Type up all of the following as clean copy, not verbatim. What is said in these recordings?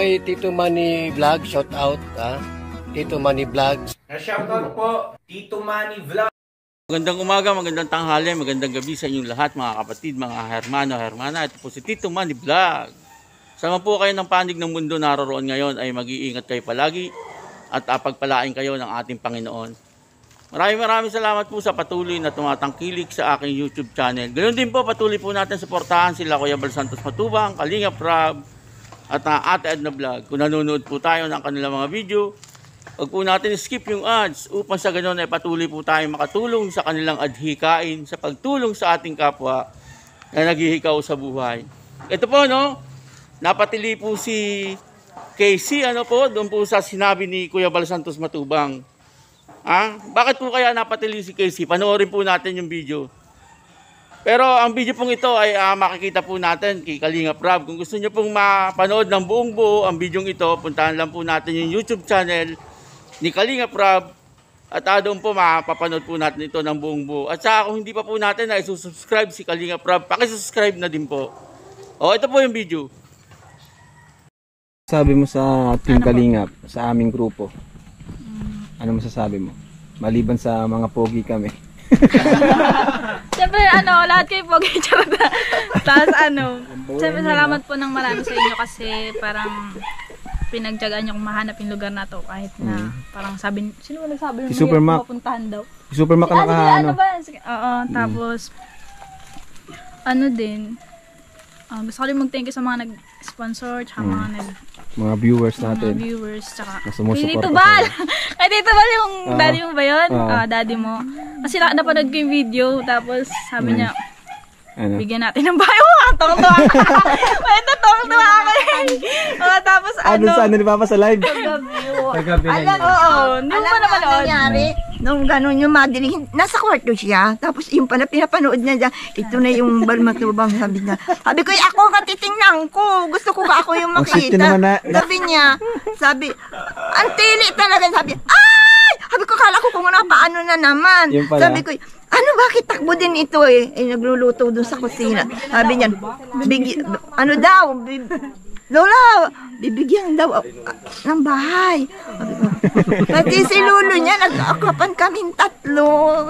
kay Tito Manny Vlog, shout out, Tito Manny Vlog. Shout out po, Tito Manny Vlog. Magandang umaga, magandang tanghali, magandang gabi sa inyong lahat mga kapatid, mga hermano, hermana. Ito po si Tito Manny Vlog. Sama po kayo ng panig ng mundo naroon ngayon ay mag-iingat kayo palagi at pagpalain kayo ng ating Panginoon. Maraming salamat po sa patuloy na tumatangkilik sa aking YouTube channel. Ganoon din po, patuloy po natin suportahan sila Kuya Bal Santos Matubang, Kalingap Rob, at Ate Edna Vlog. Kung nanonood po tayo ng kanilang mga video, huwag po natin skip yung ads upang sa ganoon ay patuloy po tayo makatulong sa kanilang adhikain sa pagtulong sa ating kapwa na naghihikaw sa buhay. Ito po, no, napatili po si Casey, doon po sa sinabi ni Kuya Bal Santos Matubang. Bakit po kaya napatili si Casey? Panoorin po natin yung video. Pero ang video pong ito ay makikita po natin kay Kalingap Rob. Kung gusto nyo pong mapanood ng buong buo ang video ito, puntahan lang po natin yung YouTube channel ni Kalingap Rob. At doon po mapapanood po natin ito ng buong buo. At saka kung hindi pa po natin na isusubscribe si Kalingap Rob, pakisubscribe na din po. Ito po yung video. Sabi mo sa Team Kalingap, sa aming grupo, ano masasabi mo? Maliban sa mga pogi kami. Siyempre lahat kayo pogi. Tapos siyempre salamat po ng marami sa inyo kasi parang pinagtyagaan nyo kung mahanap yung lugar na to kahit na parang sabi, sino ba nagsabi si Supermac mapuntahan daw? Si Supermac ka Tapos din gusto ko rin mag-thank you sa mga nag-sponsor tsaka mga viewers natin. Mga viewers tsaka kay Tito Bal. Kay Tito Bal yung daddy mo ba yun? Daddy mo. Kasi napanood ko yung video tapos sabi niya bigyan natin ng bayo. Tong-tuwa ka. Tong-tuwa ka. Tapos saan ni Papa sa live? Kagabi. Hindi mo pa napanood. Nung gano'n yung madiling, nasa kwarto siya. Tapos yung pala pinapanood niya dyan, ito na yung Bal Matubang, sabi niya. Sabi ko, ako ang katitingnan ko. Gusto ko ka ako yung makita. Sabi niya, ang tili talaga. Sabi, ay! Sabi ko, kala ko kung paano na naman. Sabi ko, bakit takbo din ito nagluluto doon sa kusina. Sabi niya, Lola, bibigyan daw ng bahay. Pati si Lolo niya, nag-akapan kaming tatlo.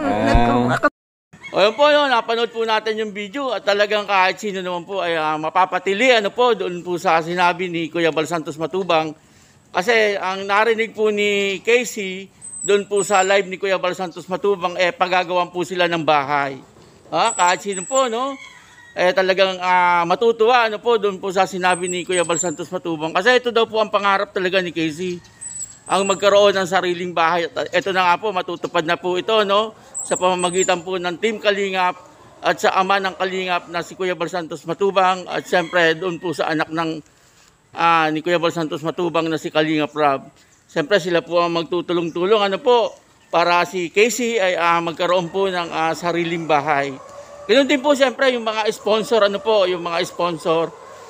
Ayun po, napanood po natin yung video at talagang kahit sino naman po ay mapapatili doon po sa sinabi ni Kuya Bal Santos Matubang. Kasi ang narinig po ni Casey, doon po sa live ni Kuya Bal Santos Matubang, pagagawan po sila ng bahay. Kahit sino po, talagang matutuwa doon po sa sinabi ni Kuya Bal Santos Matubang. Kasi ito daw po ang pangarap talaga ni Casey, ang magkaroon ng sariling bahay. At ito na nga po, matutupad na po ito, sa pamamagitan po ng Team Kalingap at sa ama ng Kalingap na si Kuya Bal Santos Matubang. At siyempre doon po sa anak ng ni Kuya Bal Santos Matubang na si Kalingap Rob. Siyempre sila po ang magtutulong-tulong para si Casey ay magkaroon po ng sariling bahay. Ganoon din po siyempre yung mga sponsor, yung mga sponsor.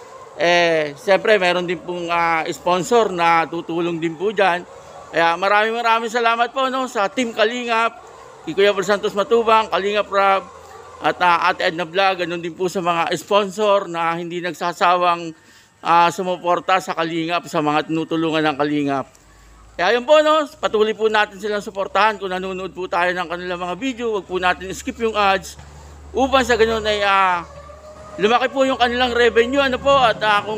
Siyempre meron din pong sponsor na tutulong din po diyan. Kaya maraming salamat po sa Team Kalingap, Kuya Bal Santos Matubang, Kalingap Rob, at Ate Edna Vlog. Ganoon din po sa mga sponsor na hindi nagsasawang sumuporta sa Kalingap, sa mga tinutulungan ng Kalingap. Kaya yun po, patuloy po natin silang suportahan. Kung nanonood po tayo ng kanilang mga video, huwag po natin skip yung ads upang sa ganun ay lumaki po yung kanilang revenue at kung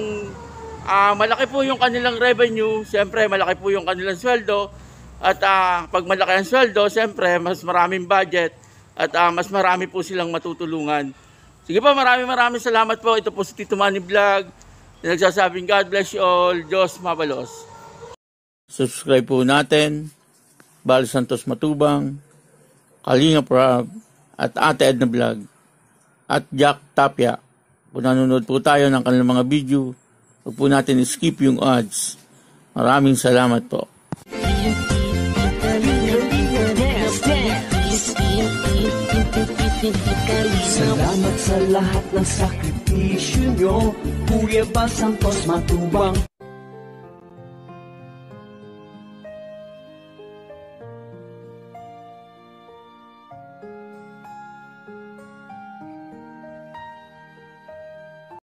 malaki po yung kanilang revenue, siyempre malaki po yung kanilang sweldo at pag malaki ang sweldo, siyempre mas maraming budget at mas marami po silang matutulungan. Sige po, maraming salamat po. Ito po si Tito Manny Vlog na nagsasabing God bless you all, Diyos mabalos. Subscribe po natin Bal Santos Matubang, Kalingap Rob, at Ate Edna Vlog, at Jack Tapia. Kung nanonood po tayo ng kanilang mga video, huwag po natin skip yung ads. Maraming salamat po. Salamat sa lahat ng sakripisyo nyo, Kuya Bal Santos Matubang.